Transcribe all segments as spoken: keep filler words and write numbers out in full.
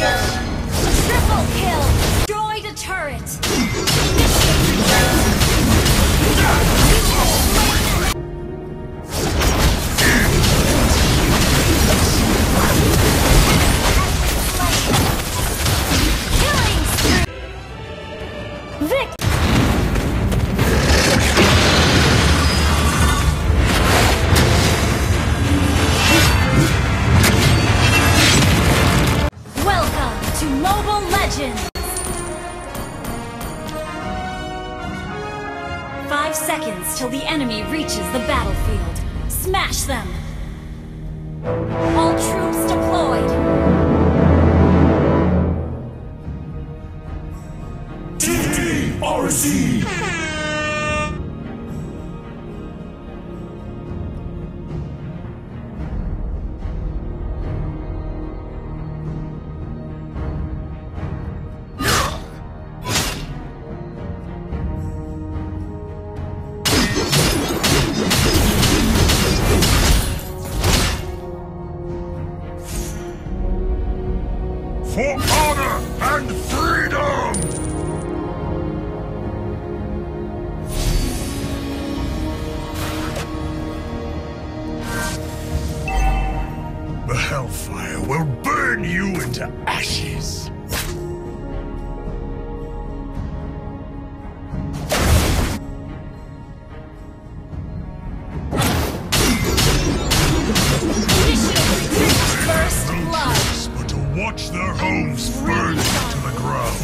Triple kill! Destroyed a turret! Killing spree! Vic! Welcome to Mobile Legends! Five seconds till the enemy reaches the battlefield. Smash them! All troops deployed! T D R C! For honor and freedom! The Hellfire will burn you into ashes! First blood! But to watch their homes burn to the ground.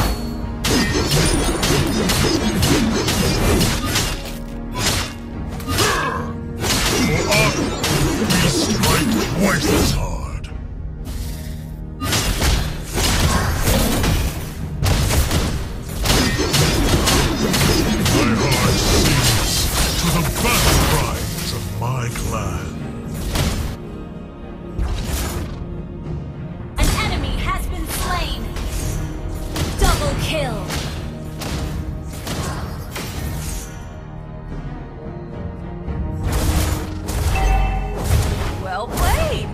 For honor, we strike twice as hard. My heart sings to the battle cries of my clan. An enemy has been slain! Double kill! Well played!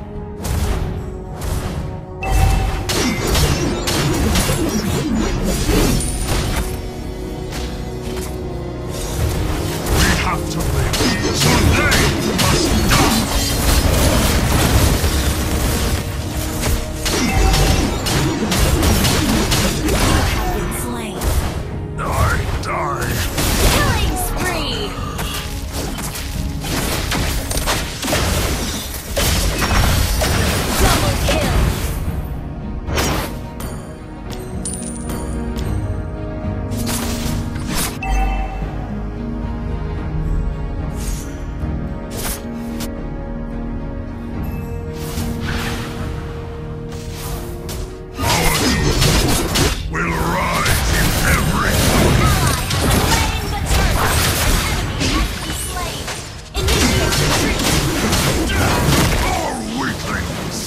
We have to live, so they must die! Have been slain. Die, die! Killing spree! Double kill! Our children will rise in every Ally has slain the turret! Enemy has been slain! Initiate retreat! our weaklings!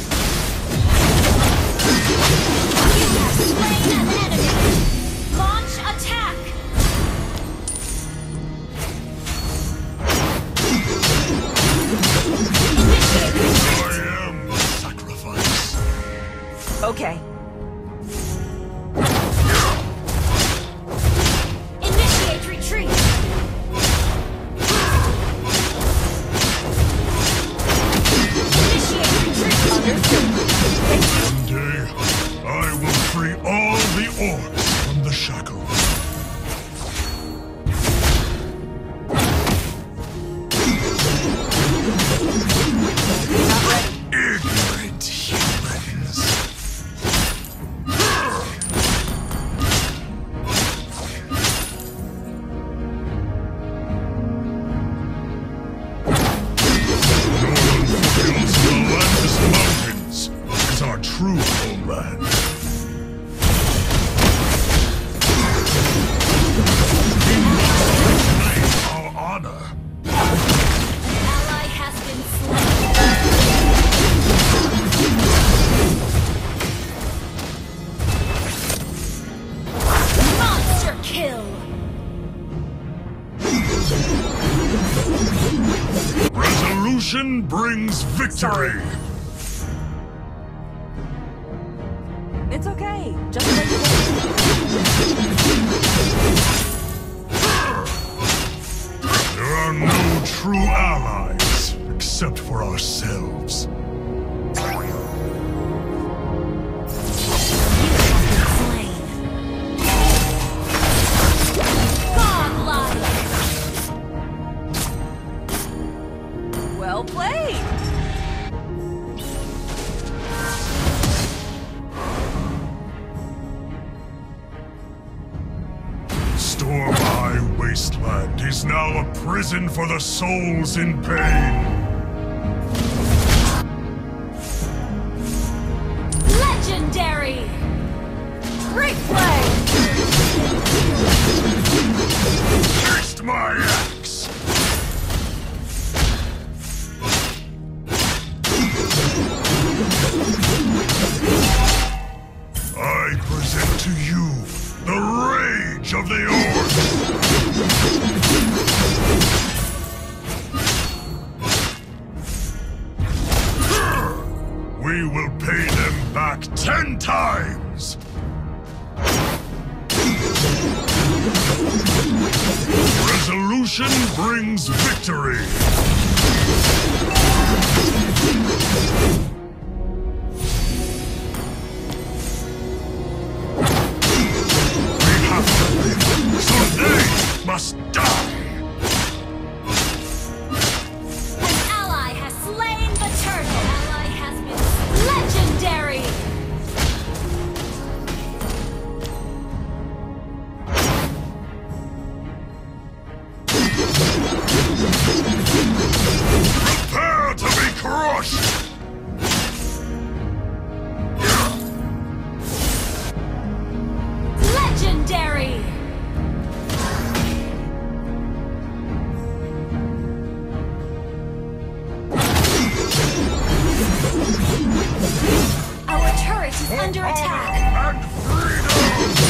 You have slain an enemy! Launch attack! Initiate retreat! I am the sacrifice. Okay. Initiate retreat! Initiate retreat! One day, I will free all the orcs from the shackles. Ignorant humans. Northern foothills of the Atlantis Mountains is our true homeland. We must reclaim our honor. Ally has been slain. Monster kill! Resolution brings victory. It's okay. Just like you said. There are no true allies except for ourselves. Well played! Storm Eye Wasteland is now a prison for the souls in pain. Legendary! Great play! Taste my axe! I present to you the rage of the Orcs! We will pay them back ten times! Resolution brings victory! So they must die! An ally has slain the turtle! Ally has been legendary! Prepare to be crushed! Legendary! Our turret is under attack! And freedom!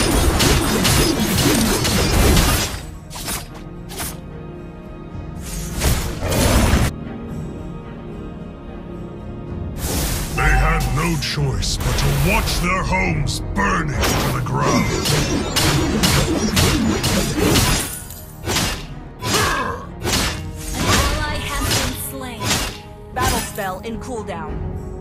They had no choice but to watch their homes burning to the ground. An ally has been slain. Battle spell in cooldown.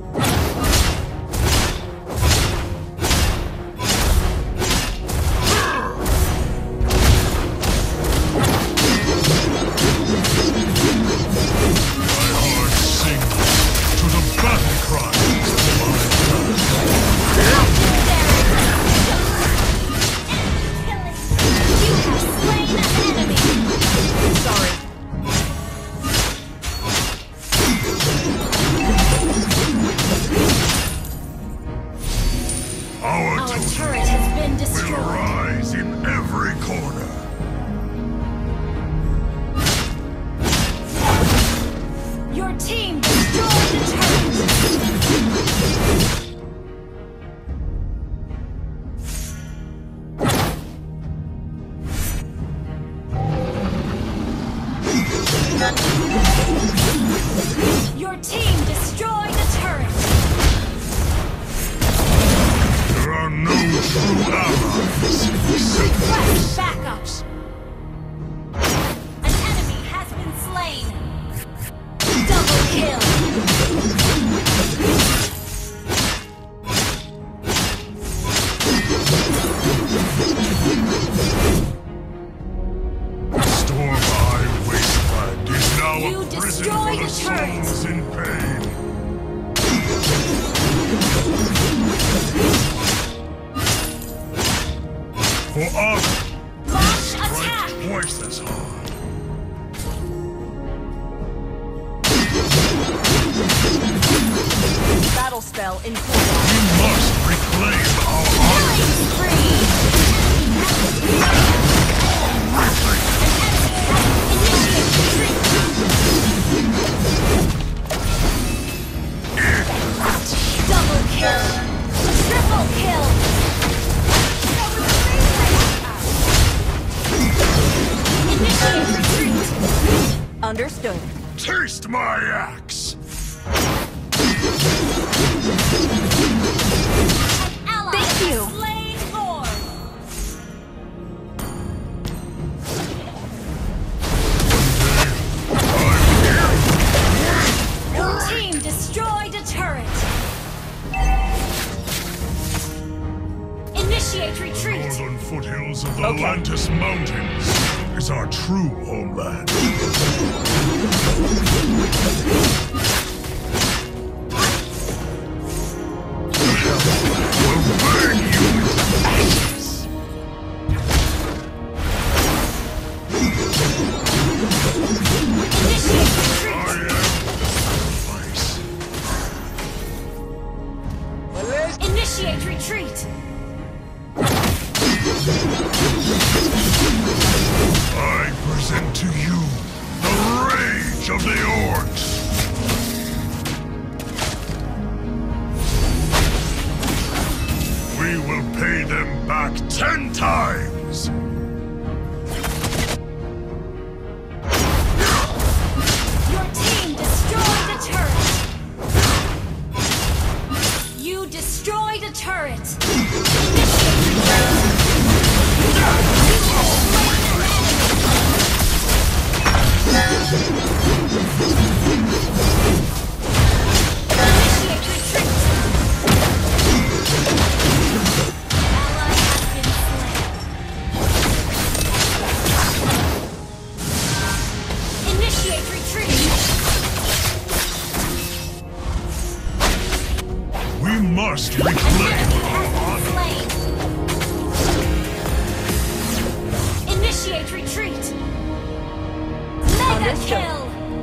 My heart sings to the battle cry of my blood. You have slain an enemy! Sorry. Our, Our totem turret has been will destroyed. rise in every corner. Your team destroyed the turret! Your team destroyed the turret! There are no true allies except Request backup! An enemy has been slain! Double kill! Storm Eye Wasteland is now You a prison destroy for the the turret. souls in pain. For honor, Launch strike attack! twice as hard. Battle spell in cooldown. We must reclaim our honor. Killing spree! Initiate retreat! Double kill! Triple kill! Initiate retreat! Understood. Taste my axe! An ally Initiate retreat. Northern foothills of the Okay. Atlantis Mountains is our true homeland. Will burn you into ashes. Initiate retreat. I am the sacrifice. Initiate retreat. I present to you the rage of the orcs. We will pay them back ten times. Your team destroyed a turret. You destroyed a turret. Initiate retreat. You have slain an enemy. Initiate retreat. Ally has been slain. Initiate retreat. We must reclaim our honor. Slain. Initiate retreat. Mega Understood. kill.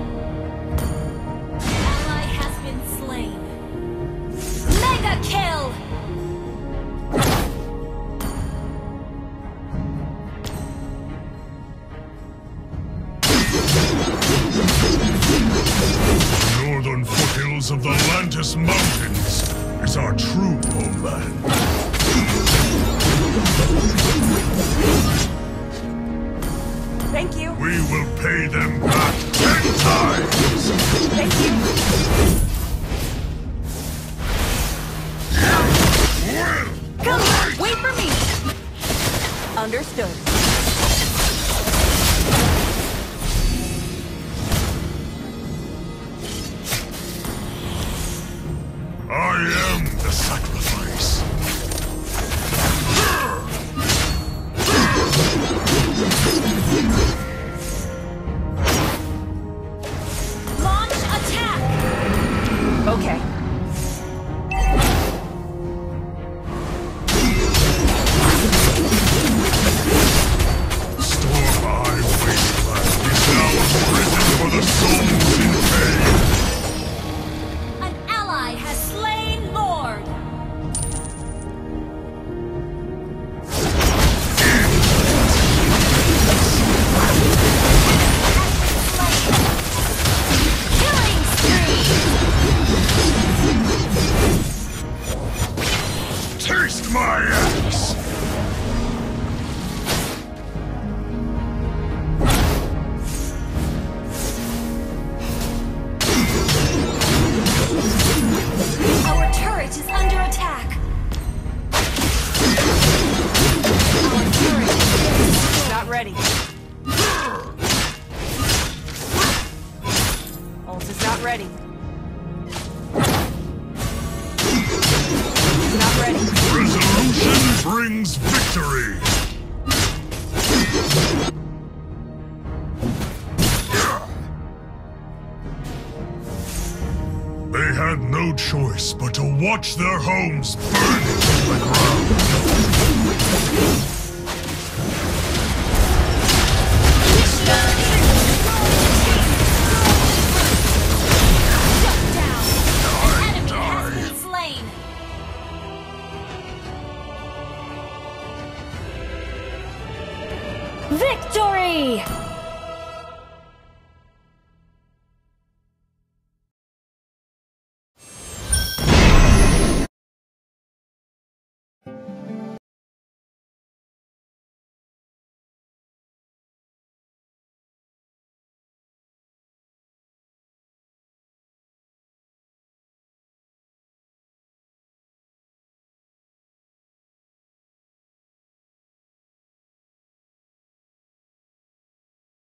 Ally has been slain. Mega kill. Northern foothills of the Atlantis Mountains is our true homeland. Thank you. We will pay them back ten times. Thank you. Will Come on, fight. wait for me. Understood. I am the sacrifice. Launch attack. Okay. Storm Eye Wasteland is now a prison for the souls in pain. An ally has slain Lord. Killing spree. Taste my axe! Our turret is under attack. Our turret is Not ready. Ult is not ready. Not ready. Resolution brings victory! They had no choice but to watch their homes burn to the ground. shut down. An enemy has been slain. Victory!